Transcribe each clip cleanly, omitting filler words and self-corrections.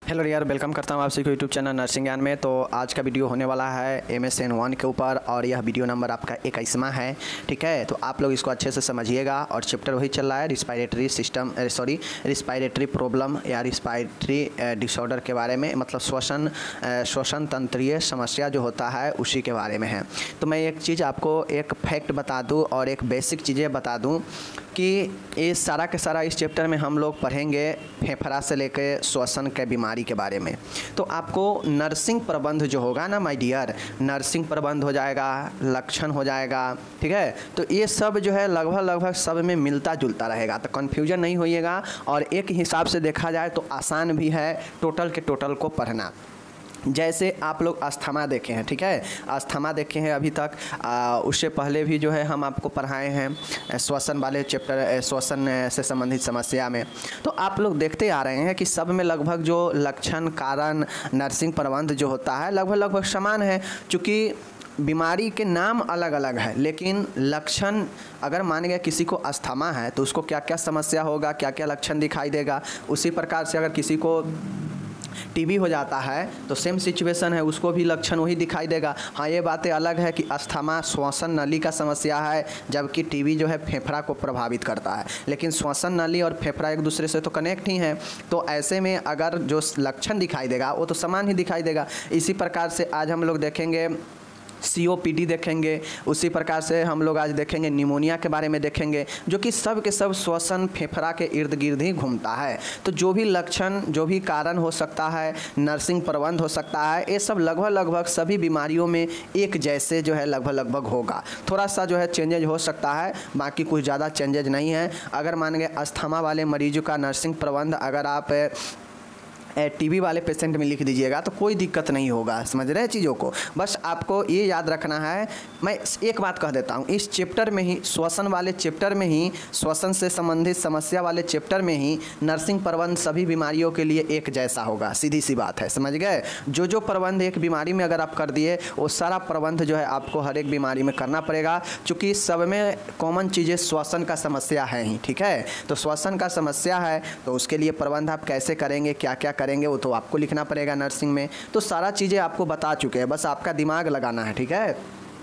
Hello यार, welcome करता हूँ आप सभी को यूट्यूब चैनल नर्सिंग ज्ञान में। तो आज का वीडियो होने वाला है MSN1 के ऊपर और यह वीडियो नंबर आपका 21वां है। ठीक है, तो आप लोग इसको अच्छे से समझिएगा। और चैप्टर वही चल रहा है रिस्पायरेटरी प्रॉब्लम या रिस्पायरेटरी डिसऑर्डर के बारे में, मतलब श्वसन तंत्रीय समस्या जो होता है उसी के बारे में है। तो मैं एक चीज़ आपको एक फैक्ट बता दूँ और एक बेसिक चीज़ें बता दूँ कि ये सारा के सारा इस चैप्टर में हम लोग पढ़ेंगे फेफड़ा से लेकर श्वसन के बीमारी के बारे में। तो आपको नर्सिंग प्रबंध जो होगा ना माय डियर, नर्सिंग प्रबंध हो जाएगा, लक्षण हो जाएगा। ठीक है, तो ये सब जो है लगभग सब में मिलता जुलता रहेगा, तो कन्फ्यूजन नहीं होइएगा। और एक हिसाब से देखा जाए तो आसान भी है टोटल के टोटल को पढ़ना। जैसे आप लोग अस्थमा देखे हैं, ठीक है, अस्थमा देखे हैं अभी तक। उससे पहले भी जो है हम आपको पढ़ाए हैं श्वसन वाले चैप्टर, श्वसन से संबंधित समस्या में। तो आप लोग देखते आ रहे हैं कि सब में लगभग जो लक्षण कारण नर्सिंग प्रबंध जो होता है लगभग समान है। चूँकि बीमारी के नाम अलग अलग है, लेकिन लक्षण अगर मान गया किसी को अस्थमा है तो उसको क्या क्या समस्या होगा, क्या क्या लक्षण दिखाई देगा। उसी प्रकार से अगर किसी को टीबी हो जाता है तो सेम सिचुएशन है, उसको भी लक्षण वही दिखाई देगा। हाँ, ये बातें अलग है कि अस्थमा श्वसन नली का समस्या है, जबकि टीबी जो है फेफड़ा को प्रभावित करता है। लेकिन श्वसन नली और फेफड़ा एक दूसरे से तो कनेक्ट ही हैं, तो ऐसे में अगर जो लक्षण दिखाई देगा वो तो समान ही दिखाई देगा। इसी प्रकार से आज हम लोग देखेंगे COPD देखेंगे, उसी प्रकार से हम लोग आज देखेंगे निमोनिया के बारे में देखेंगे, जो कि सब के सब श्वसन फेफड़ा के इर्द गिर्द ही घूमता है। तो जो भी लक्षण, जो भी कारण हो सकता है, नर्सिंग प्रबंध हो सकता है, ये सब लगभग सभी बीमारियों में एक जैसे जो है लगभग होगा। थोड़ा सा जो है चेंजेज हो सकता है, बाकी कुछ ज़्यादा चेंजेज नहीं है। अगर मान गए अस्थमा वाले मरीजों का नर्सिंग प्रबंध अगर आप टीबी वाले पेशेंट में लिख दीजिएगा तो कोई दिक्कत नहीं होगा। समझ रहे हैं चीज़ों को, बस आपको ये याद रखना है। मैं एक बात कह देता हूँ, इस चैप्टर में ही, श्वसन वाले चैप्टर में ही, श्वसन से संबंधित समस्या वाले चैप्टर में ही नर्सिंग प्रबंध सभी बीमारियों के लिए एक जैसा होगा। सीधी सी बात है, समझ गए। जो प्रबंध एक बीमारी में अगर आप कर दिए वो सारा प्रबंध जो है आपको हर एक बीमारी में करना पड़ेगा, चूँकि सब में कॉमन चीज़ें श्वसन का समस्या है ही। ठीक है, तो श्वसन का समस्या है तो उसके लिए प्रबंध आप कैसे करेंगे, क्या क्या करेंगे, वो तो आपको लिखना पड़ेगा नर्सिंग में। तो सारा चीज़ें आपको बता चुके हैं, बस आपका दिमाग लगाना है। ठीक है,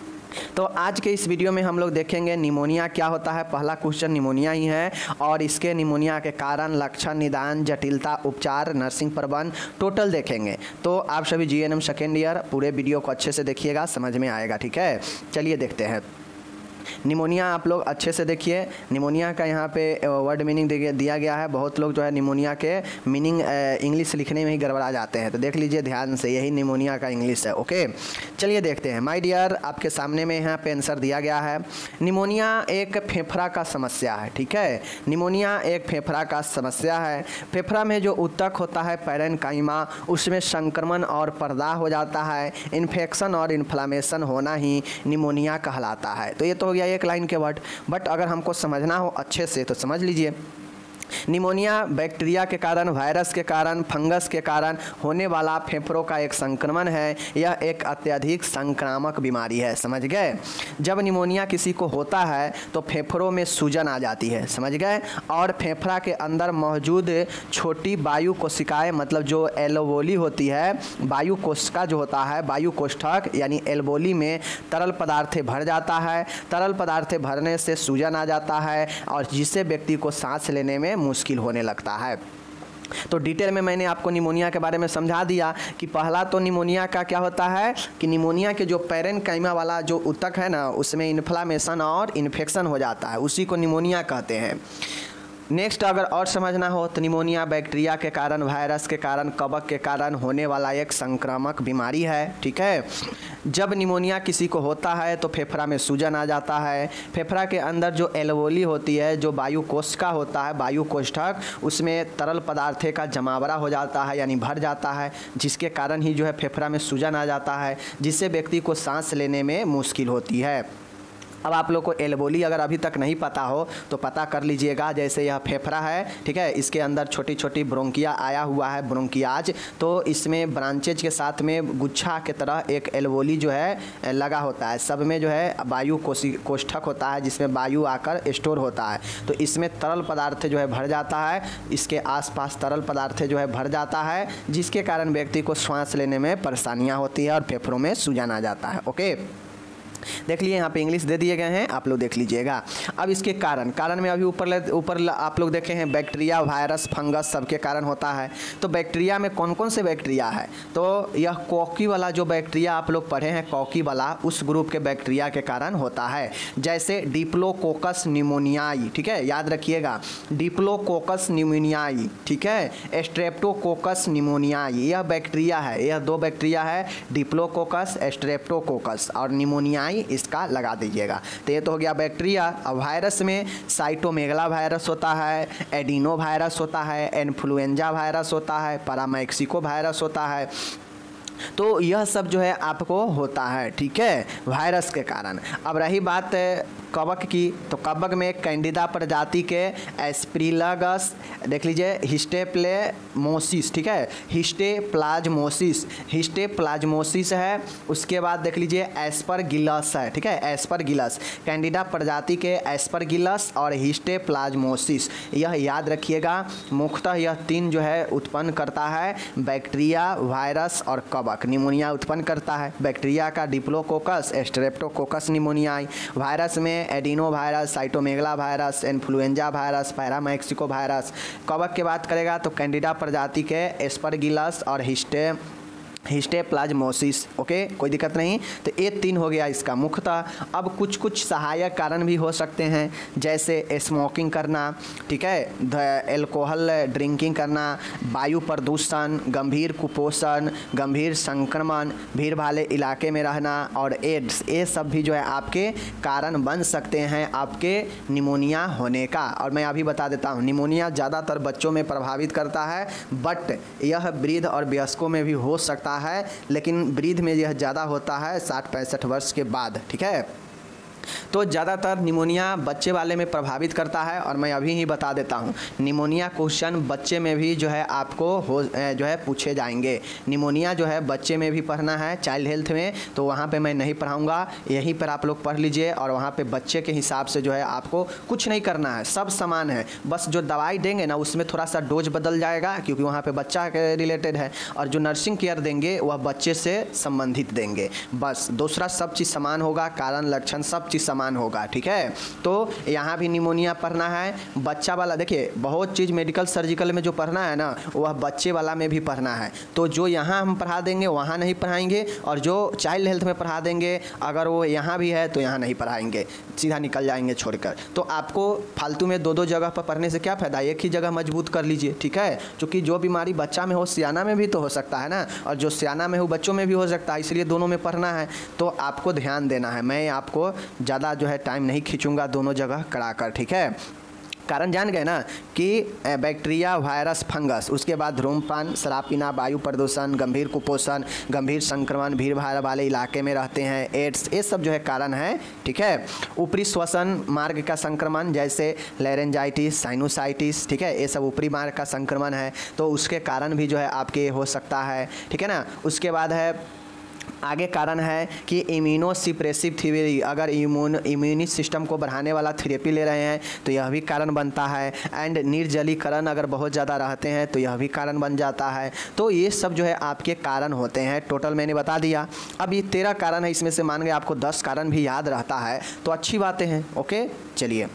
तो आज के इस वीडियो में हम लोग देखेंगे निमोनिया क्या होता है। पहला क्वेश्चन निमोनिया ही है और इसके निमोनिया के कारण, लक्षण, निदान, जटिलता, उपचार, नर्सिंग प्रबंध टोटल देखेंगे। तो आप सभी GNM सेकेंड ईयर पूरे वीडियो को अच्छे से देखिएगा, समझ में आएगा। ठीक है, चलिए देखते हैं निमोनिया। आप लोग अच्छे से देखिए, निमोनिया का यहाँ पे वर्ड मीनिंग दिया गया है। बहुत लोग जो है निमोनिया के मीनिंग इंग्लिश लिखने में ही गड़बड़ा जाते हैं, तो देख लीजिए ध्यान से, यही निमोनिया का इंग्लिश है। ओके, चलिए देखते हैं। माय डियर, आपके सामने में यहाँ पे आंसर दिया गया है। निमोनिया एक फेफड़ा का समस्या है। ठीक है, निमोनिया एक फेफड़ा का समस्या है। फेफड़ा में जो ऊतक होता है पैरेन्काइमा, उसमें संक्रमण और पर्दा हो जाता है। इन्फेक्शन और इन्फ्लामेशन होना ही निमोनिया कहलाता है। तो ये तो हो गया एक लाइन के वर्ड, बट अगर हमको समझना हो अच्छे से तो समझ लीजिए। निमोनिया बैक्टीरिया के कारण, वायरस के कारण, फंगस के कारण होने वाला फेफड़ों का एक संक्रमण है। यह एक अत्यधिक संक्रामक बीमारी है। समझ गए, जब निमोनिया किसी को होता है तो फेफड़ों में सूजन आ जाती है। समझ गए, और फेफड़ा के अंदर मौजूद छोटी वायु कोशिकाएं, मतलब जो एल्वोली होती है, वायु कोशिका जो होता है, वायु कोष्ठक यानी एल्वोली में तरल पदार्थ भर जाता है। तरल पदार्थ भरने से सूजन आ जाता है और जिससे व्यक्ति को सांस लेने में मुश्किल होने लगता है। तो डिटेल में मैंने आपको निमोनिया के बारे में समझा दिया कि पहला तो निमोनिया का क्या होता है कि निमोनिया के जो पैरेन्काइमा वाला जो ऊतक है ना, उसमें इन्फ्लामेशन और इन्फेक्शन हो जाता है, उसी को निमोनिया कहते हैं। नेक्स्ट अगर और समझना हो तो निमोनिया बैक्टीरिया के कारण, वायरस के कारण, कवक के कारण होने वाला एक संक्रामक बीमारी है। ठीक है, जब निमोनिया किसी को होता है तो फेफड़ा में सूजन आ जाता है। फेफड़ा के अंदर जो एल्वोली होती है, जो वायु कोशिका होता है, वायु कोष्ठक, उसमें तरल पदार्थ का जमावड़ा हो जाता है यानी भर जाता है, जिसके कारण ही जो है फेफड़ा में सूजन आ जाता है, जिससे व्यक्ति को सांस लेने में मुश्किल होती है। अब आप लोग को एल्वोली अगर अभी तक नहीं पता हो तो पता कर लीजिएगा। जैसे यह फेफड़ा है, ठीक है, इसके अंदर छोटी छोटी ब्रोंकिया आया हुआ है, ब्रोंकियाज, तो इसमें ब्रांचेज के साथ में गुच्छा की तरह एक एल्वोली जो है लगा होता है। सब में जो है वायु कोष्ठक होता है जिसमें वायु आकर स्टोर होता है। तो इसमें तरल पदार्थ जो है भर जाता है, इसके आसपास तरल पदार्थ जो है भर जाता है, जिसके कारण व्यक्ति को सांस लेने में परेशानियाँ होती है और फेफड़ों में सूजन आ जाता है। ओके, देख लिए यहाँ पे इंग्लिश दे दिए गए हैं, आप लोग देख लीजिएगा। अब इसके कारण में अभी ऊपर आप लोग देखे हैं बैक्टीरिया, वायरस, फंगस सबके कारण होता है। तो बैक्टीरिया में कौन कौन से बैक्टीरिया है? तो यह कॉकी वाला जो बैक्टीरिया आप लोग पढ़े हैं, कॉकी वाला, उस ग्रुप के बैक्टीरिया के कारण होता है। जैसे डिप्लोकोकस निमोनियाई, ठीक है, याद रखिएगा, डिप्लोकोकस निमोनियाई, ठीक है, स्ट्रेप्टोकोकस निमोनियाई, यह बैक्टीरिया है। यह दो बैक्टीरिया है, डिप्लोकोकस, स्ट्रेप्टोकोकस, और निमोनियाई इसका लगा दीजिएगा। तो ये तो हो गया बैक्टीरिया। अब वायरस में साइटोमेगला वायरस होता है, एडिनो वायरस होता है, इन्फ्लुएंजा वायरस होता है, पैरामेक्सिको वायरस होता है। तो यह सब जो है आपको होता है, ठीक है, वायरस के कारण। अब रही बात कवक की, तो कवक में कैंडिडा प्रजाति के एस्प्रिलगस, देख लीजिए, हिस्टेप्लेमोसिस, ठीक है, हिस्टेप्लाज्मोसिस है। उसके बाद देख लीजिए एस्परगिलस है, ठीक है, एस्परगिलस, कैंडिडा प्रजाति के एस्परगिलस और हिस्टेप्लाज्मोसिस, यह याद रखिएगा। मुख्यतः यह तीन जो है उत्पन्न करता है, बैक्टीरिया, वायरस और कवक। निमोनिया उत्पन्न करता है बैक्टीरिया का डिप्लोकोकस, स्ट्रेप्टोकोकस निमोनियाई, वायरस में adeno virus, cytomegalo virus, influenza virus, paramyxo virus. कवक की बात करेगा तो कैंडिडा प्रजाति के एस्परगिलस और हिस्टेप्लाज्मोसिस। ओके, कोई दिक्कत नहीं। तो ये तीन हो गया इसका मुख्यतः। अब कुछ कुछ सहायक कारण भी हो सकते हैं, जैसे स्मोकिंग करना, ठीक है, एल्कोहल ड्रिंकिंग करना, वायु प्रदूषण, गंभीर कुपोषण, गंभीर संक्रमण, भीड़ भाड़ इलाके में रहना और एड्स, ये सब भी जो है आपके कारण बन सकते हैं आपके निमोनिया होने का। और मैं अभी बता देता हूँ, निमोनिया ज़्यादातर बच्चों में प्रभावित करता है, बट यह वृद्ध और वयस्कों में भी हो सकता है, लेकिन वृद्ध में यह ज़्यादा होता है 60-65 वर्ष के बाद, ठीक है। तो ज़्यादातर निमोनिया बच्चे वाले में प्रभावित करता है। और मैं अभी ही बता देता हूँ, निमोनिया क्वेश्चन बच्चे में भी जो है आपको जो है पूछे जाएंगे। निमोनिया जो है बच्चे में भी पढ़ना है चाइल्ड हेल्थ में, तो वहाँ पे मैं नहीं पढ़ाऊँगा, यहीं पर आप लोग पढ़ लीजिए। और वहाँ पे बच्चे के हिसाब से जो है आपको कुछ नहीं करना है, सब समान है, बस जो दवाई देंगे ना उसमें थोड़ा सा डोज बदल जाएगा, क्योंकि वहाँ पर बच्चा के रिलेटेड है। और जो नर्सिंग केयर देंगे वह बच्चे से संबंधित देंगे, बस। दूसरा सब चीज़ समान होगा, कारण लक्षण सब चीज़ समान होगा, ठीक है। तो यहाँ भी निमोनिया पढ़ना है बच्चा वाला। देखिए, बहुत चीज़ मेडिकल सर्जिकल में जो पढ़ना है ना, वह बच्चे वाला में भी पढ़ना है। तो जो यहाँ हम पढ़ा देंगे वहाँ नहीं पढ़ाएंगे, और जो चाइल्ड हेल्थ में पढ़ा देंगे अगर वो यहाँ भी है तो यहाँ नहीं पढ़ाएंगे, सीधा निकल जाएंगे छोड़कर। तो आपको फालतू में दो जगह पर पढ़ने से क्या फ़ायदा, एक ही जगह मजबूत कर लीजिए, ठीक है। क्योंकि जो बीमारी बच्चा में हो सियाना में भी तो हो सकता है ना, और जो सियाना में हो बच्चों में भी हो सकता है, इसलिए दोनों में पढ़ना है। तो आपको ध्यान देना है, मैं आपको ज़्यादा जो है टाइम नहीं खींचूंगा दोनों जगह कराकर, ठीक है। कारण जान गए ना कि बैक्टीरिया, वायरस, फंगस, उसके बाद धूम्रपान, शराब पीना, वायु प्रदूषण, गंभीर कुपोषण, गंभीर संक्रमण, भीड़ भाड़ वाले इलाके में रहते हैं, एड्स, ये सब जो है कारण है, ठीक है। ऊपरी श्वसन मार्ग का संक्रमण, जैसे लैरेंजाइटिस, साइनोसाइटिस, ठीक है, ये सब ऊपरी मार्ग का संक्रमण है, तो उसके कारण भी जो है आपके हो सकता है, ठीक है ना। उसके बाद है आगे कारण है कि इम्यूनोसिप्रेसिव थेरेपी, अगर इम्यूनी सिस्टम को बढ़ाने वाला थेरेपी ले रहे हैं तो यह भी कारण बनता है। एंड निर्जलीकरण अगर बहुत ज़्यादा रहते हैं तो यह भी कारण बन जाता है। तो ये सब जो है आपके कारण होते हैं, टोटल मैंने बता दिया। अब ये 13 कारण है, इसमें से मान गए आपको 10 कारण भी याद रहता है, तो अच्छी बातें हैं। ओके, चलिए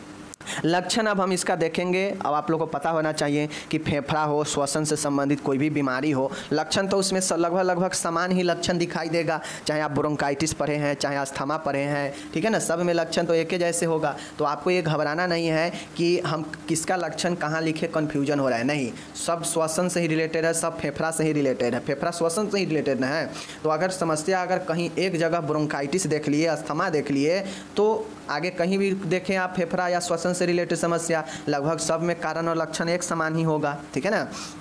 लक्षण अब हम इसका देखेंगे। अब आप लोगों को पता होना चाहिए कि फेफड़ा हो, श्वसन से संबंधित कोई भी बीमारी हो, लक्षण तो उसमें लगभग समान ही लक्षण दिखाई देगा, चाहे आप ब्रोंकाइटिस पढ़े हैं, चाहे अस्थमा पढ़े हैं, ठीक है ना, सब में लक्षण तो एक ही जैसे होगा। तो आपको ये घबराना नहीं है कि हम किसका लक्षण कहाँ लिखे, कन्फ्यूजन हो रहा है, नहीं, सब श्वसन से ही रिलेटेड है, सब फेफड़ा से ही रिलेटेड है, फेफड़ा श्वसन से ही रिलेटेड है। तो अगर समस्या अगर कहीं एक जगह ब्रोंकाइटिस देख लिए, अस्थमा देख लिए, तो आगे कहीं भी देखें आप फेफड़ा या श्वसन से रिलेटेड समस्या, लगभग सब में कारण और लक्षण एक समान ही होगा, ठीक है ना।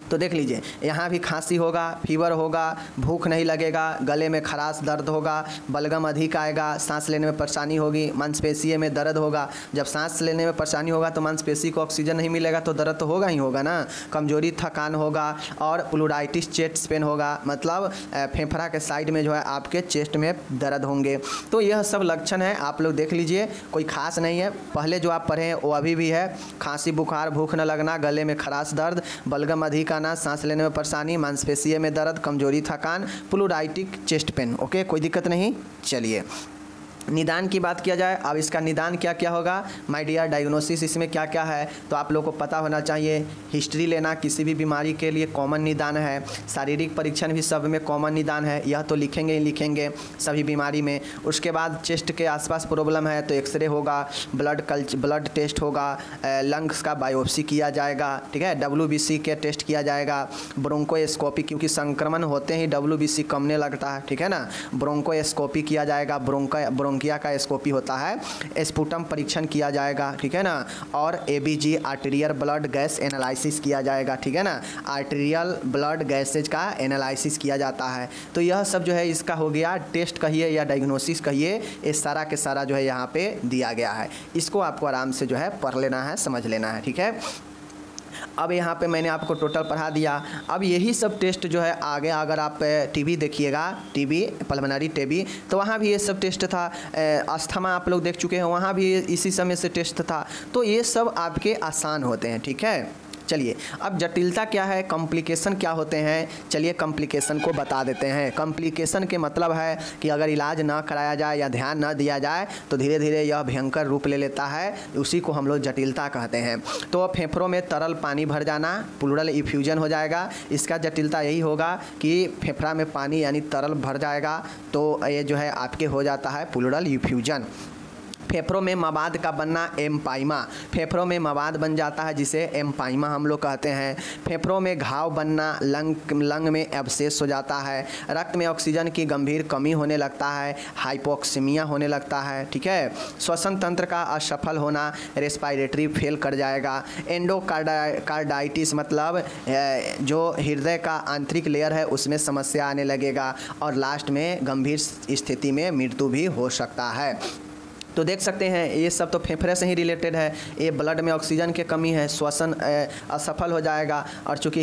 तो देख लीजिए, यहाँ भी खांसी होगा, फीवर होगा, भूख नहीं लगेगा, गले में खराश दर्द होगा, बलगम अधिक आएगा, सांस लेने में परेशानी होगी, मांसपेशियों में दर्द होगा। जब सांस लेने में परेशानी होगा तो मांसपेशी को ऑक्सीजन नहीं मिलेगा तो दर्द तो होगा ही होगा ना। कमजोरी, थकान होगा और प्लूराइटिस, चेस्ट पेन होगा, मतलब फेफड़ा के साइड में जो है आपके चेस्ट में दर्द होंगे। तो यह सब लक्षण है, आप लोग देख लीजिए, कोई खास नहीं है। पहले जो आप पढ़े हैं वो अभी भी है। खांसी, बुखार, भूख न लगना, गले में खराश दर्द, बलगम अधिक आना, सांस लेने में परेशानी, मांसपेशियों में दर्द, कमजोरी, थकान, प्लूराइटिक, चेस्ट पेन। ओके, कोई दिक्कत नहीं। चलिए निदान की बात किया जाए। अब इसका निदान क्या क्या होगा माय डियर, डायग्नोसिस इसमें क्या क्या है तो आप लोगों को पता होना चाहिए। हिस्ट्री लेना किसी भी बीमारी के लिए कॉमन निदान है। शारीरिक परीक्षण भी सब में कॉमन निदान है, यह तो लिखेंगे ही लिखेंगे सभी बीमारी में। उसके बाद चेस्ट के आसपास प्रॉब्लम है तो एक्सरे होगा, ब्लड टेस्ट होगा, लंग्स का बायोप्सी किया जाएगा, ठीक है, WBC के टेस्ट किया जाएगा, ब्रोंकोस्कोपी, क्योंकि संक्रमण होते ही WBC कमने लगता है, ठीक है ना। ब्रोंकोस्कोपी किया जाएगा, ब्रोंकिया का स्कोपी होता है, स्पुटम परीक्षण किया जाएगा, ठीक है ना। और ABG arterial blood gas analysis किया जाएगा, ठीक है ना। आर्टेरियल ब्लड गैसेज का एनालिसिस किया जाता है। तो यह सब जो है इसका हो गया टेस्ट कहिए या डायग्नोसिस कहिए, ये सारा के सारा जो है यहाँ पे दिया गया है। इसको आपको आराम से जो है पढ़ लेना है, समझ लेना है, ठीक है। अब यहाँ पे मैंने आपको टोटल पढ़ा दिया। अब यही सब टेस्ट जो है आगे अगर आप टीबी देखिएगा, टीबी पल्मोनरी टीबी, तो वहाँ भी ये सब टेस्ट था। अस्थमा आप लोग देख चुके हैं, वहाँ भी इसी समय से टेस्ट था। तो ये सब आपके आसान होते हैं, ठीक है। चलिए अब जटिलता क्या है, कॉम्प्लिकेशन क्या होते हैं, चलिए कॉम्प्लिकेशन को बता देते हैं। कॉम्प्लिकेशन के मतलब है कि अगर इलाज ना कराया जाए या ध्यान ना दिया जाए तो धीरे धीरे यह भयंकर रूप ले लेता है, उसी को हम लोग जटिलता कहते हैं। तो फेफड़ों में तरल पानी भर जाना, प्लूरल इफ्यूजन हो जाएगा। इसका जटिलता यही होगा कि फेफड़ा में पानी यानी तरल भर जाएगा, तो ये जो है आपके हो जाता है प्लूरल इफ्यूजन। फेफड़ों में मवाद का बनना, एम्पाइमा, फेफड़ों में मवाद बन जाता है जिसे एम्पाइमा हम लोग कहते हैं। फेफड़ों में घाव बनना, लंग में एब्सेस हो जाता है। रक्त में ऑक्सीजन की गंभीर कमी होने लगता है, हाइपोक्सीमिया होने लगता है, ठीक है। श्वसन तंत्र का असफल होना, रेस्पिरेटरी फेल कर जाएगा। एंडोकार्डाइटिस मतलब जो हृदय का आंतरिक लेयर है उसमें समस्या आने लगेगा, और लास्ट में गंभीर स्थिति में मृत्यु भी हो सकता है। तो देख सकते हैं ये सब तो फेफड़े से ही रिलेटेड है। ये ब्लड में ऑक्सीजन की कमी है, श्वसन असफल हो जाएगा, और चूँकि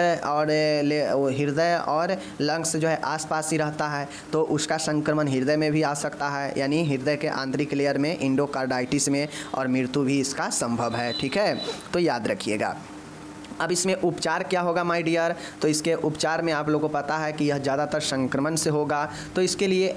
हृदय और लंग्स जो है आसपास ही रहता है तो उसका संक्रमण हृदय में भी आ सकता है, यानी हृदय के आंतरिक लेयर में, एंडोकार्डाइटिस में, और मृत्यु भी इसका संभव है, ठीक है। तो याद रखिएगा। अब इसमें उपचार क्या होगा माय डियर, तो इसके उपचार में आप लोगों को पता है कि यह ज़्यादातर संक्रमण से होगा, तो इसके लिए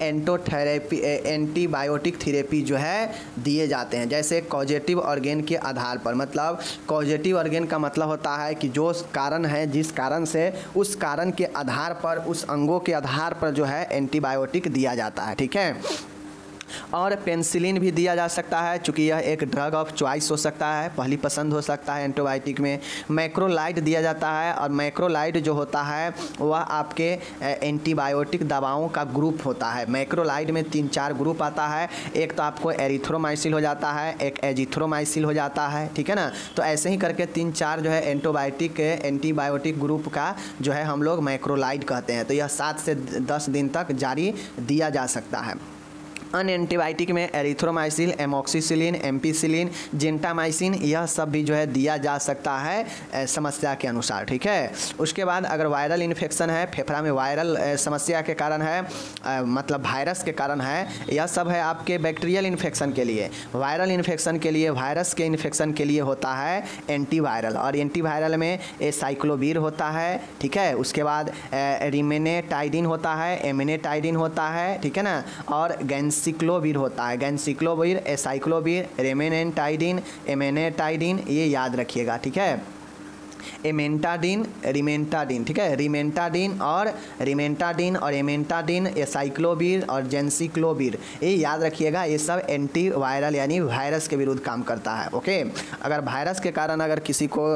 एंटीबायोटिक थेरेपी जो है दिए जाते हैं, जैसे कॉजेटिव ऑर्गेन के आधार पर। मतलब कॉजेटिव ऑर्गेन का मतलब होता है कि जो कारण है, जिस कारण से, उस कारण के आधार पर, उस अंगों के आधार पर जो है एंटीबायोटिक दिया जाता है, ठीक है। और पेनिसिलिन भी दिया जा सकता है, चूँकि यह एक ड्रग ऑफ चॉइस हो सकता है, पहली पसंद हो सकता है एंटीबायोटिक में। मैक्रोलाइड दिया जाता है, और मैक्रोलाइड जो होता है वह आपके एंटीबायोटिक दवाओं का ग्रुप होता है। मैक्रोलाइड में 3-4 ग्रुप आता है, एक तो आपको एरिथ्रोमाइसिन हो जाता है, एक एजिथ्रोमाइसिन हो जाता है, ठीक है ना। तो ऐसे ही करके 3-4 जो है एंटीबायोटिक ग्रुप का जो है हम लोग मैक्रोलाइड कहते हैं। तो यह 7 से 10 दिन तक जारी दिया जा सकता है। अन्य एंटीबायोटिक में एरिथ्रोमाइसिन, एमोक्सिसिलिन, एम्पिसिलिन, जेंटामाइसिन, यह सब भी जो है दिया जा सकता है समस्या के अनुसार, ठीक है। उसके बाद अगर वायरल इन्फेक्शन है, फेफड़ा में वायरल समस्या के कारण है, मतलब वायरस के कारण है, यह सब है आपके बैक्टीरियल इन्फेक्शन के लिए। वायरल इन्फेक्शन के लिए, वायरस के इन्फेक्शन के लिए होता है एंटीवायरल, और एंटीवायरल में एसाइक्लोवीर होता है, ठीक है। उसके बाद रिमेनेटाइडिन होता है, एमिनेटाइडिन होता है, ठीक है ना। और गैंसिक्लोवीर होता है, गैंसिक्लोवीर, एसाइक्लोवीर, रेमेनेटाइडिन, एमेनेटाइडिन, ये याद रखिएगा, ठीक है। एमेंटाडिन, रिमेंटाडिन, ठीक है। रिमेंटाडिन और एमेंटाडिन, एसाइक्लोवीर और जेंसिक्लोवीर, ये याद रखिएगा। ये सब एंटीवायरल यानी वायरस के विरुद्ध काम करता है, ओके। अगर वायरस के कारण अगर किसी को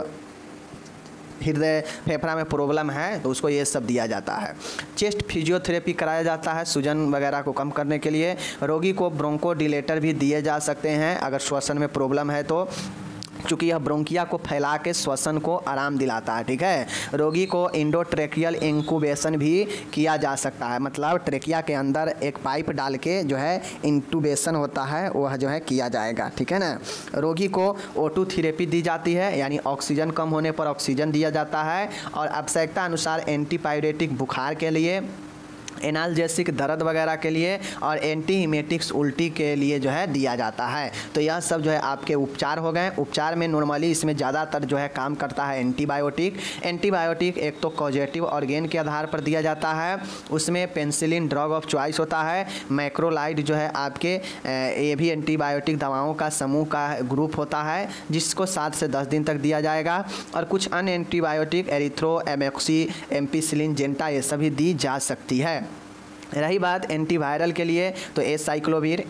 हृदय फेफड़ा में प्रॉब्लम है तो उसको ये सब दिया जाता है। चेस्ट फिजियोथेरेपी कराया जाता है सूजन वगैरह को कम करने के लिए। रोगी को ब्रोंकोडिलेटर भी दिए जा सकते हैं अगर श्वसन में प्रॉब्लम है तो। चूँकि यह ब्रोंकिया को फैला के श्वसन को आराम दिलाता है, ठीक है। रोगी को इंडोट्रेकियल इंक्यूबेशन भी किया जा सकता है, मतलब ट्रेकिया के अंदर एक पाइप डाल के जो है इंट्यूबेशन होता है वह जो है किया जाएगा, ठीक है ना। रोगी को O2 थेरेपी दी जाती है, यानी ऑक्सीजन कम होने पर ऑक्सीजन दिया जाता है, और आवश्यकता अनुसार एंटीपायरेटिक बुखार के लिए, एनाल्जेसिक दर्द वगैरह के लिए, और एंटी हिमेटिक्स उल्टी के लिए जो है दिया जाता है। तो यह सब जो है आपके उपचार हो गए। उपचार में नॉर्मली इसमें ज़्यादातर जो है काम करता है एंटीबायोटिक। एंटीबायोटिक एक तो कॉजेटिव ऑर्गेन के आधार पर दिया जाता है, उसमें पेनिसिलिन ड्रग ऑफ चॉइस होता है। मैक्रोलाइड जो है आपके ये भी एंटीबायोटिक दवाओं का समूह का ग्रुप होता है, जिसको 7 से 10 दिन तक दिया जाएगा। और कुछ अन्य antibiotic erythro, amoxy, ampicillin, genta ये सभी दी जा सकती है। रही बात एंटीवायरल के लिए तो एसाइक्लोविर,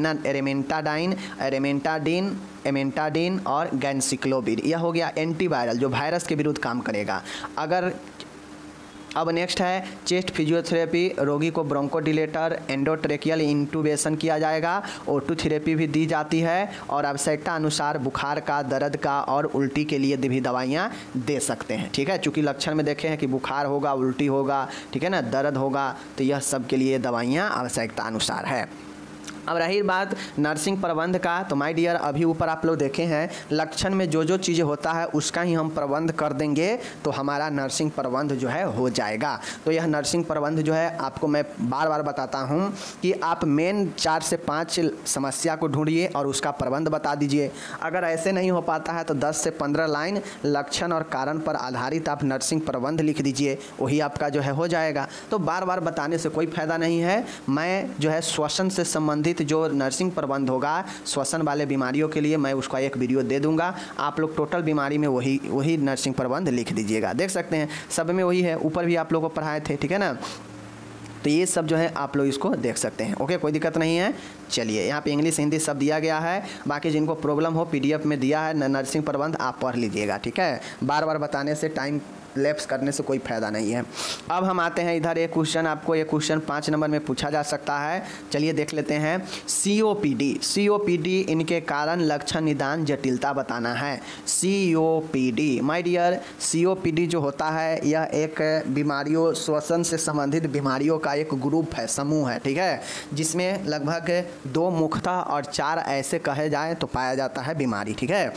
एमेंटाडिन और गैंसिक्लोविर, यह हो गया एंटीवायरल जो वायरस के विरुद्ध काम करेगा। अब नेक्स्ट है चेस्ट फिजियोथेरेपी। रोगी को ब्रोंकोडिलेटर, एंडोट्रेकियल इंट्यूबेशन किया जाएगा। O2 थेरेपी भी दी जाती है, और आवश्यकता अनुसार बुखार का, दर्द का और उल्टी के लिए भी दवाइयाँ दे सकते हैं, ठीक है। चूँकि लक्षण में देखे हैं कि बुखार होगा, उल्टी होगा, ठीक है ना, दर्द होगा, तो यह सब के लिए दवाइयाँ आवश्यकता अनुसार है। अब रही बात नर्सिंग प्रबंध का, तो माय डियर अभी ऊपर आप लोग देखे हैं लक्षण में जो जो चीज़ें होता है उसका ही हम प्रबंध कर देंगे तो हमारा नर्सिंग प्रबंध जो है हो जाएगा। तो यह नर्सिंग प्रबंध जो है आपको मैं बार बार बताता हूँ कि आप मेन 4 से 5 समस्या को ढूंढिए और उसका प्रबंध बता दीजिए। अगर ऐसे नहीं हो पाता है तो 10 से 15 लाइन लक्षण और कारण पर आधारित आप नर्सिंग प्रबंध लिख दीजिए, वही आपका जो है हो जाएगा। तो बार बार बताने से कोई फ़ायदा नहीं है। मैं जो है श्वसन से संबंधित जो नर्सिंग प्रबंध होगा श्वसन वाले बीमारियों के लिए मैं उसका एक वीडियो दे दूंगा। आप लोग टोटल बीमारी में वही नर्सिंग प्रबंध लिख दीजिएगा। देख सकते हैं सब में वही है, ऊपर भी आप लोगों को पढ़ाए थे, ठीक है ना। तो ये सब जो है आप लोग इसको देख सकते हैं, ओके, कोई दिक्कत नहीं है। चलिए यहाँ पे इंग्लिश हिंदी सब दिया गया है, बाकी जिनको प्रॉब्लम हो PDF में दिया है नर्सिंग प्रबंध, आप पढ़ लीजिएगा, ठीक है। बार बार बताने से, टाइम लैप्स करने से कोई फ़ायदा नहीं है। अब हम आते हैं इधर, एक क्वेश्चन आपको, ये क्वेश्चन 5 नंबर में पूछा जा सकता है। चलिए देख लेते हैं। COPD इनके कारण, लक्षण, निदान, जटिलता बताना है। COPD माय डियर, COPD जो होता है यह एक बीमारियों, श्वसन से संबंधित बीमारियों का एक ग्रुप है, समूह है, ठीक है, जिसमें लगभग 2 मुख्यतः और 4 ऐसे कहे जाए तो पाया जाता है बीमारी, ठीक है।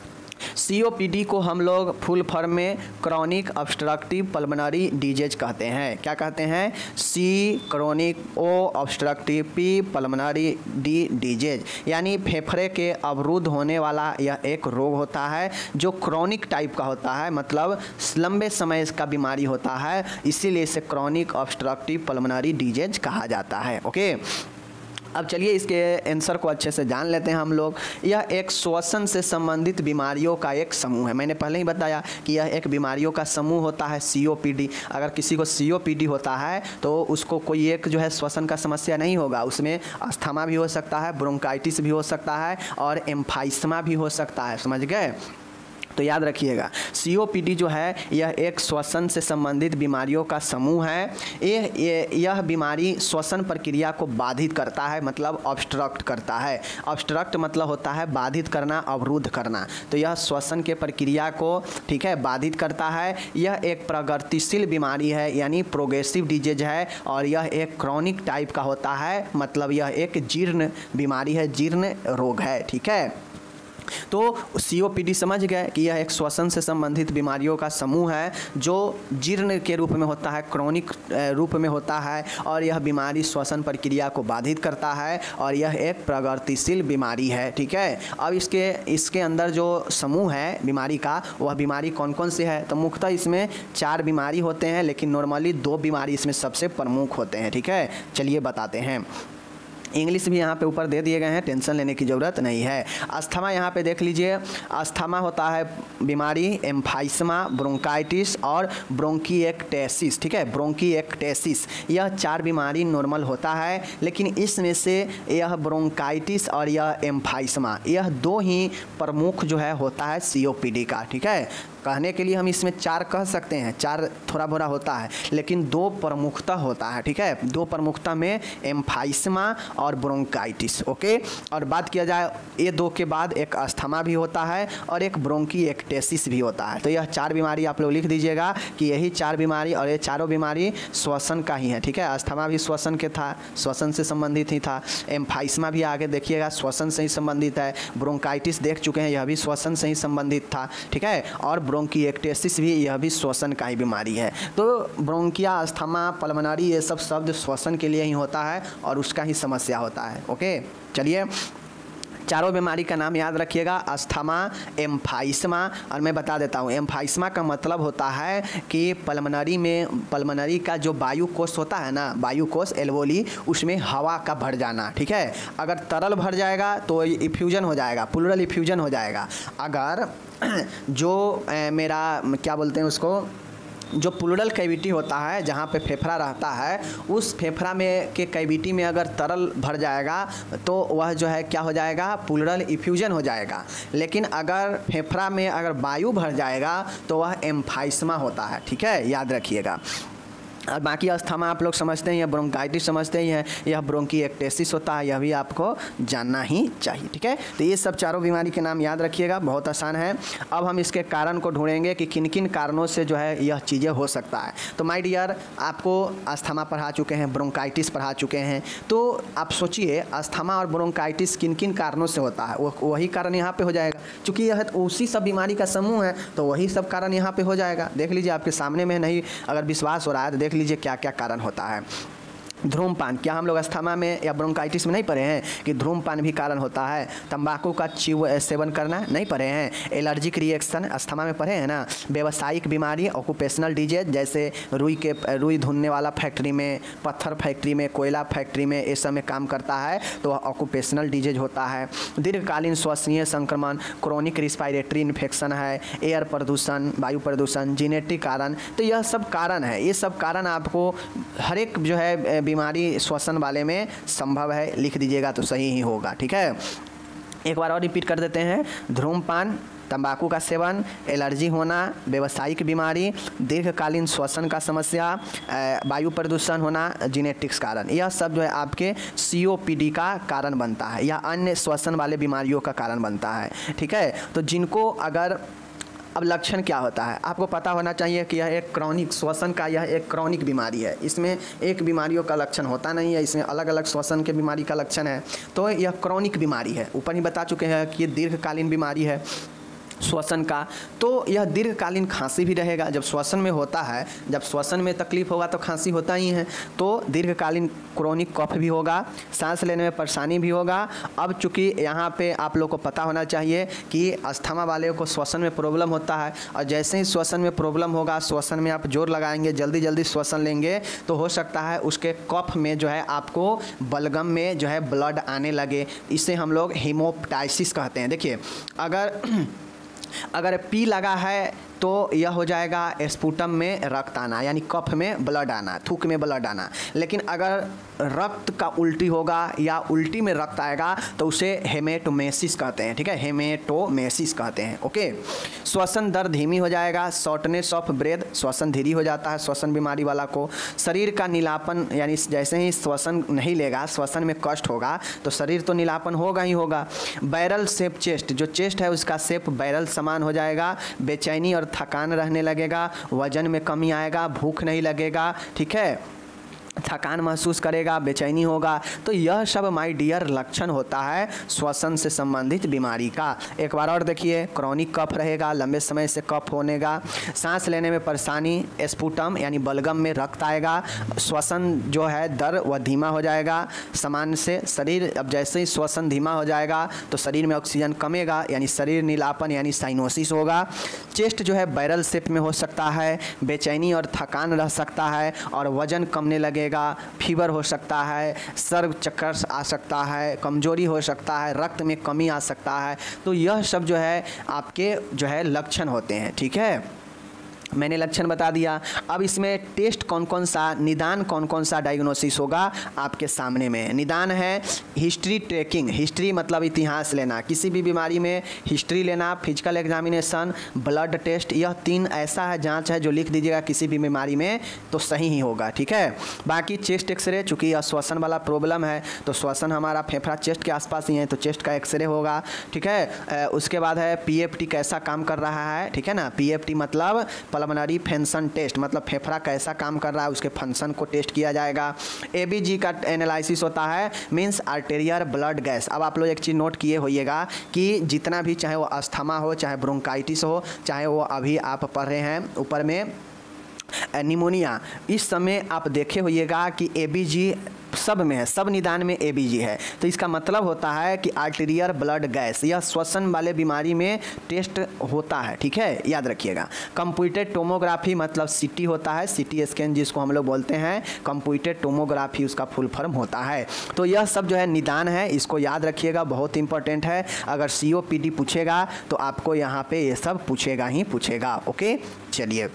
COPD को हम लोग फुल फॉर्म में क्रॉनिक ऑब्स्ट्रक्टिव पल्मोनरी डिजीज कहते हैं। क्या कहते हैं? C chronic, O obstructive, P pulmonary, D disease, यानी फेफड़े के अवरुद्ध होने वाला यह एक रोग होता है जो क्रॉनिक टाइप का होता है, मतलब लंबे समय इसका बीमारी होता है, इसीलिए इसे क्रॉनिक ऑब्स्ट्रक्टिव पल्मोनरी डिजीज कहा जाता है। ओके, अब चलिए इसके आंसर को अच्छे से जान लेते हैं हम लोग। यह एक श्वसन से संबंधित बीमारियों का एक समूह है। मैंने पहले ही बताया कि यह एक बीमारियों का समूह होता है COPD। अगर किसी को COPD होता है तो उसको कोई एक जो है श्वसन का समस्या नहीं होगा, उसमें अस्थमा भी हो सकता है, ब्रोंकाइटिस भी हो सकता है और एम्फाइसमा भी हो सकता है, समझ गए। तो याद रखिएगा COPD जो है यह एक श्वसन से संबंधित बीमारियों का समूह है। यह बीमारी श्वसन प्रक्रिया को बाधित करता है, मतलब ऑब्स्ट्रक्ट करता है। ऑब्स्ट्रक्ट मतलब होता है बाधित करना, अवरुद्ध करना। तो यह श्वसन के प्रक्रिया को, ठीक है, बाधित करता है। यह एक प्रगतिशील बीमारी है, यानी प्रोग्रेसिव डिजीज है, और यह एक क्रॉनिक टाइप का होता है, मतलब यह एक जीर्ण बीमारी है, जीर्ण रोग है, ठीक है। तो COPD समझ गए कि यह एक श्वसन से संबंधित बीमारियों का समूह है जो जीर्ण के रूप में होता है, क्रॉनिक रूप में होता है, और यह बीमारी श्वसन प्रक्रिया को बाधित करता है, और यह एक प्रगतिशील बीमारी है, ठीक है। अब इसके अंदर जो समूह है बीमारी का, वह बीमारी कौन कौन से है? तो मुख्यतः इसमें 4 बीमारी होते हैं, लेकिन नॉर्मली 2 बीमारी इसमें सबसे प्रमुख होते हैं, ठीक है। चलिए बताते हैं। इंग्लिश भी यहाँ पे ऊपर दे दिए गए हैं, टेंशन लेने की ज़रूरत नहीं है। अस्थमा यहाँ पे देख लीजिए, अस्थमा होता है बीमारी, एम्फाइसमा, ब्रोंकाइटिस और ब्रोंकिएक्टेसिस, ठीक है, ब्रोंकिएक्टेसिस। यह 4 बीमारी नॉर्मल होता है, लेकिन इसमें से यह ब्रोंकाइटिस और यह एम्फाइसमा, यह 2 ही प्रमुख जो है होता है COPD का, ठीक है। कहने के लिए हम इसमें 4 कह सकते हैं, 4 थोड़ा बोरा होता है, लेकिन 2 प्रमुखता होता है, ठीक है। 2 प्रमुखता में एम्फाइसमा और ब्रोंकाइटिस, ओके। और बात किया जाए ये 2 के बाद एक अस्थमा भी होता है और एक ब्रोंकीएक्टेसिस भी होता है। तो यह 4 बीमारी आप लोग लिख दीजिएगा कि यही 4 बीमारी, और ये चारों बीमारी श्वसन का ही है, ठीक है। अस्थमा भी श्वसन के था, श्वसन से संबंधित ही था। एम्फाइसमा भी आगे देखिएगा श्वसन से ही संबंधित है। ब्रोंकाइटिस देख चुके हैं, यह भी श्वसन से ही संबंधित था, ठीक है। और ब्रोंकीएक्टेसिस भी, यह भी श्वसन का ही बीमारी है। तो ब्रोंकिया, अस्थमा, पल्मोनरी, ये सब शब्द श्वसन के लिए ही होता है और उसका ही समस्या होता है, ओके। चलिए, चारों बीमारी का नाम याद रखिएगा, अस्थमा, एम्फाइसमा। और मैं बता देता हूँ, एम्फाइसमा का मतलब होता है कि पल्मोनरी का जो वायु कोष होता है ना, वायु कोष एल्वोली, उसमें हवा का भर जाना, ठीक है। अगर तरल भर जाएगा तो इफ्यूजन हो जाएगा, प्लूरल इफ्यूजन हो जाएगा। अगर जो मेरा क्या बोलते हैं उसको, जो प्लूरल कैविटी होता है, जहाँ पे फेफड़ा रहता है, उस फेफड़ा में के कैविटी में अगर तरल भर जाएगा तो वह जो है क्या हो जाएगा, प्लूरल इफ्यूजन हो जाएगा। लेकिन अगर फेफड़ा में अगर वायु भर जाएगा तो वह एम्फाइसमा होता है, ठीक है, याद रखिएगा। और बाकी अस्थमा आप लोग समझते हैं, यह ब्रोंकाइटिस समझते ही हैं, यह ब्रोंकीएक्टेसिस होता है, यह भी आपको जानना ही चाहिए, ठीक है। तो ये सब चारों बीमारी के नाम याद रखिएगा, बहुत आसान है। अब हम इसके कारण को ढूंढेंगे कि किन किन कारणों से जो है यह चीज़ें हो सकता है। तो माय डियर, आपको अस्थमा पढ़ा चुके हैं, ब्रोंकाइटिस पढ़ा चुके हैं, तो आप सोचिए अस्थमा और ब्रोंकाइटिस किन किन कारणों से होता है, वही कारण यहाँ पे हो जाएगा। चूँकि यह उसी सब बीमारी का समूह है तो वही सब कारण यहाँ पे हो जाएगा। देख लीजिए, आपके सामने में नहीं अगर विश्वास हो रहा है तो देख लीजिए क्या क्या कारण होता है। धूम्रपान, क्या हम लोग अस्थमा में या ब्रोंकाइटिस में नहीं पढ़े हैं कि धूम्रपान भी कारण होता है? तंबाकू का सेवन करना नहीं पढ़े हैं? एलर्जिक रिएक्शन अस्थमा में पढ़े हैं ना? व्यावसायिक बीमारी, ऑक्यूपेशनल डिजीज, जैसे रुई धुनने वाला फैक्ट्री में, पत्थर फैक्ट्री में, कोयला फैक्ट्री में, ये सब में काम करता है तो वह ऑक्यूपेशनल डिजीज होता है। दीर्घकालीन श्वसनीय संक्रमण, क्रोनिक रिस्पायरेटरी इन्फेक्शन है, एयर प्रदूषण, वायु प्रदूषण, जेनेटिक कारण, तो यह सब कारण है। ये सब कारण आपको हर एक जो है बीमारी श्वसन वाले में संभव है, लिख दीजिएगा तो सही ही होगा, ठीक है। एक बार और रिपीट कर देते हैं, धूम्रपान, तंबाकू का सेवन, एलर्जी होना, व्यावसायिक बीमारी, दीर्घकालीन श्वसन का समस्या, वायु प्रदूषण होना, जीनेटिक्स कारण, यह सब जो है आपके COPD का कारण बनता है या अन्य श्वसन वाले बीमारियों का कारण बनता है, ठीक है। तो जिनको अगर अब लक्षण क्या होता है आपको पता होना चाहिए कि यह एक क्रॉनिक श्वसन का, यह एक क्रॉनिक बीमारी है। इसमें एक बीमारियों का लक्षण होता नहीं है, इसमें अलग अलग श्वसन के बीमारी का लक्षण है। तो यह क्रॉनिक बीमारी है। ऊपर ही बता चुके हैं कि ये दीर्घकालीन बीमारी है श्वसन का। तो यह दीर्घकालीन खांसी भी रहेगा। जब श्वसन में होता है, जब श्वसन में तकलीफ होगा तो खांसी होता ही है। तो दीर्घकालीन क्रोनिक कफ भी होगा, सांस लेने में परेशानी भी होगा। अब चूँकि यहाँ पे आप लोग को पता होना चाहिए कि अस्थमा वाले को श्वसन में प्रॉब्लम होता है, और जैसे ही श्वसन में प्रॉब्लम होगा, श्वसन में आप जोर लगाएंगे, जल्दी जल्दी श्वसन लेंगे, तो हो सकता है उसके कफ में जो है आपको बलगम में जो है ब्लड आने लगे। इसे हम लोग हेमोप्टाइसिस कहते हैं। देखिए, अगर पी लगा है तो यह हो जाएगा स्पुटम में रक्त आना, यानी कफ में ब्लड आना, थूक में ब्लड आना। लेकिन अगर रक्त का उल्टी होगा या उल्टी में रक्त आएगा तो उसे हेमेटोमेसिस कहते हैं, ठीक है, हेमेटोमेसिस कहते हैं, ओके। श्वसन दर धीमी हो जाएगा, शॉर्टनेस ऑफ ब्रेथ, श्वसन धीरी हो जाता है श्वसन बीमारी वाला को। शरीर का नीलापन, यानी जैसे ही श्वसन नहीं लेगा, श्वसन में कष्ट होगा तो शरीर तो नीलापन होगा ही होगा। बैरल शेप चेस्ट, जो चेस्ट है उसका शेप बैरल समान हो जाएगा। बेचैनी और थकान रहने लगेगा, वजन में कमी आएगा, भूख नहीं लगेगा, ठीक है, थकान महसूस करेगा, बेचैनी होगा। तो यह सब माय डियर लक्षण होता है श्वसन से संबंधित बीमारी का। एक बार और देखिए, क्रॉनिक कफ रहेगा, लंबे समय से कफ होने का, सांस लेने में परेशानी, स्पुटम यानी बलगम में रक्त आएगा, श्वसन जो है दर वह धीमा हो जाएगा सामान्य से। शरीर, अब जैसे ही श्वसन धीमा हो जाएगा तो शरीर में ऑक्सीजन कमेगा, यानी शरीर नीलापन यानी साइनोसिस होगा। चेस्ट जो है बैरल शेप में हो सकता है, बेचैनी और थकान रह सकता है, और वजन कमने लगेगा, फीवर हो सकता है, सर चक्कर आ सकता है, कमजोरी हो सकता है, रक्त में कमी आ सकता है। तो यह सब जो है आपके जो है लक्षण होते हैं, ठीक है। मैंने लक्षण बता दिया। अब इसमें टेस्ट कौन कौन सा, निदान कौन कौन सा डायग्नोसिस होगा आपके सामने में। निदान है हिस्ट्री ट्रैकिंग, हिस्ट्री मतलब इतिहास लेना, किसी भी बीमारी में हिस्ट्री लेना, फिजिकल एग्जामिनेशन, ब्लड टेस्ट, यह 3 ऐसा है जांच है जो लिख दीजिएगा किसी भी बीमारी में तो सही ही होगा, ठीक है। बाकी चेस्ट एक्सरे, चूँकि यह श्वसन वाला प्रॉब्लम है तो श्वसन हमारा फेफड़ा चेस्ट के आसपास ही है तो चेस्ट का एक्सरे होगा, ठीक है। उसके बाद है पीएफटी कैसा काम कर रहा है, ठीक है ना। पीएफटी मतलब पल्मोनरी फंक्शन टेस्ट, मतलब फेफड़ा कैसा काम कर रहा है उसके फंक्शन को टेस्ट किया जाएगा। एबीजी का एनालिसिस होता है, मींस आर्टेरियल ब्लड गैस। अब आप लोग एक चीज़ नोट किए होइएगा कि जितना भी, चाहे वो अस्थमा हो, चाहे ब्रोंकाइटिस हो, चाहे वो अभी आप पढ़ रहे हैं ऊपर में निमोनिया, इस समय आप देखे होइएगा कि एबीजी सब में है, सब निदान में एबीजी है। तो इसका मतलब होता है कि आर्टेरियल ब्लड गैस, यह श्वसन वाले बीमारी में टेस्ट होता है, ठीक है, याद रखिएगा। कंप्यूटेड टोमोग्राफी मतलब सीटी होता है, सीटी स्कैन जिसको हम लोग बोलते हैं, कंप्यूटेड टोमोग्राफी उसका फुल फॉर्म होता है। तो यह सब जो है निदान है, इसको याद रखिएगा, बहुत इंपॉर्टेंट है। अगर सीओपीडी पूछेगा तो आपको यहाँ पे ये सब पूछेगा ही पूछेगा, ओके। चलिए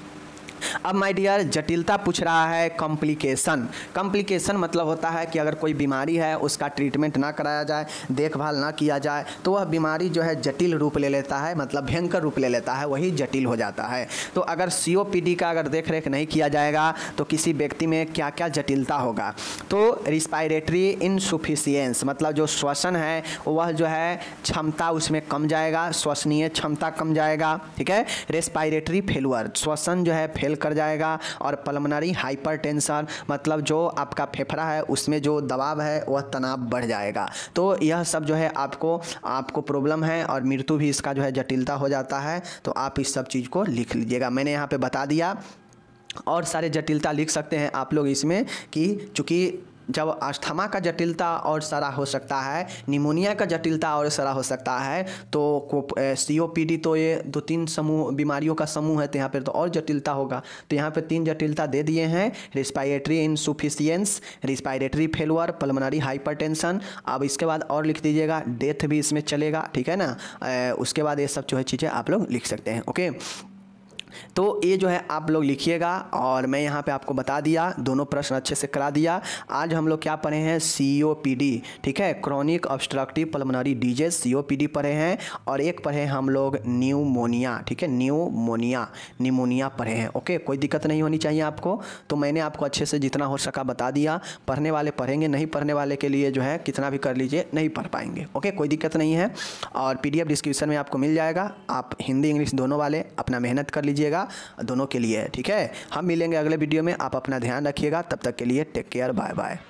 अब माय डियर जटिलता पूछ रहा है कॉम्प्लिकेशन। कॉम्प्लिकेशन मतलब होता है कि अगर कोई बीमारी है उसका ट्रीटमेंट ना कराया जाए, देखभाल ना किया जाए तो वह बीमारी जो है जटिल रूप ले लेता है, मतलब भयंकर रूप ले लेता है, वही जटिल हो जाता है। तो अगर सीओपीडी का अगर देख रेख नहीं किया जाएगा तो किसी व्यक्ति में क्या क्या जटिलता होगा। तो रिस्पायरेटरी इनसफिशियंस मतलब जो श्वसन है वह जो है क्षमता उसमें कम जाएगा, श्वसनीय क्षमता कम जाएगा, ठीक है। रेस्पायरेटरी फेलुअर, श्वसन जो है फेल कर जाएगा। और पल्मोनरी हाइपरटेंशन मतलब जो आपका फेफड़ा है उसमें जो दबाव है वह तनाव बढ़ जाएगा। तो यह सब जो है आपको प्रॉब्लम है और मृत्यु भी इसका जो है जटिलता हो जाता है। तो आप इस सब चीज़ को लिख लीजिएगा, मैंने यहाँ पे बता दिया। और सारे जटिलता लिख सकते हैं आप लोग इसमें कि चूँकि जब अस्थमा का जटिलता और सारा हो सकता है, निमोनिया का जटिलता और सारा हो सकता है, तो सीओपीडी तो ये 2-3 समूह बीमारियों का समूह है, तो यहाँ पर तो और जटिलता होगा। तो यहाँ पे 3 जटिलता दे दिए हैं, respiratory insufficiency, respiratory failure, pulmonary hypertension. अब इसके बाद और लिख दीजिएगा, डेथ भी इसमें चलेगा, ठीक है ना। उसके बाद ये सब जो है चीज़ें आप लोग लिख सकते हैं, ओके। तो ये जो है आप लोग लिखिएगा और मैं यहाँ पे आपको बता दिया, दोनों प्रश्न अच्छे से करा दिया। आज हम लोग क्या पढ़े हैं, सीओपीडी, ठीक है, chronic obstructive pulmonary disease, COPD पढ़े हैं। और एक पढ़े हम लोग न्यूमोनिया, ठीक है, निमोनिया पढ़े हैं, ओके। कोई दिक्कत नहीं होनी चाहिए आपको। तो मैंने आपको अच्छे से जितना हो सका बता दिया। पढ़ने वाले पढ़ेंगे, नहीं पढ़ने वाले के लिए जो है कितना भी कर लीजिए नहीं पढ़ पाएंगे, ओके, कोई दिक्कत नहीं है। और PDF डिस्क्रिप्शन में आपको मिल जाएगा, आप हिंदी इंग्लिश दोनों वाले अपना मेहनत कर लीजिए दोनों के लिए, ठीक है। हम मिलेंगे अगले वीडियो में, आप अपना ध्यान रखिएगा, तब तक के लिए टेक केयर, बाय बाय।